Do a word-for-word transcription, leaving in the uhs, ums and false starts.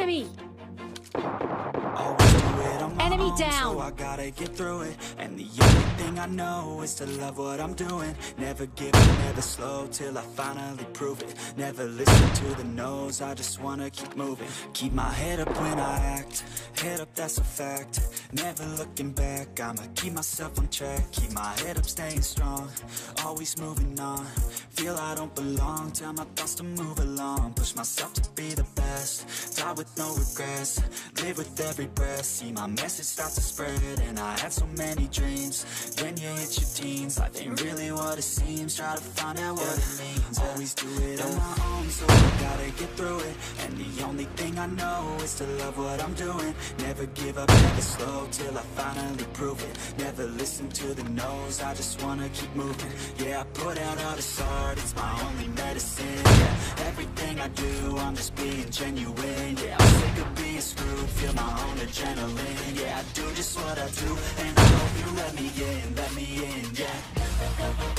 Enemy! Always do it on my Enemy own, down. so I gotta get through it. And the only thing I know is to love what I'm doing. Never give up, never slow, till I finally prove it. Never listen to the no's, I just wanna keep moving. Keep my head up when I act, head up, that's a fact. Never looking back, I'ma keep myself on track. Keep my head up, staying strong, always moving on. Feel I don't belong, tell my thoughts to move along. Push myself to be the best, die with no regrets. Live with every breath, see my message start to spread. And I had so many dreams, when you hit your teens, life ain't really what it seems. Try to find out what it means, always do it on my own, so I gotta get through it. And the only thing I know is to love what I'm doing. Never give up, never slow, till I finally prove it. Never listen to the no's, I just wanna keep moving. Yeah, I put out all this art, it's my only medicine. Yeah, everything I do, I'm just being genuine. Yeah, I'm sick of being screwed, feel my own adrenaline. Yeah, I do just what I do, and I hope you let me in, let me in, yeah.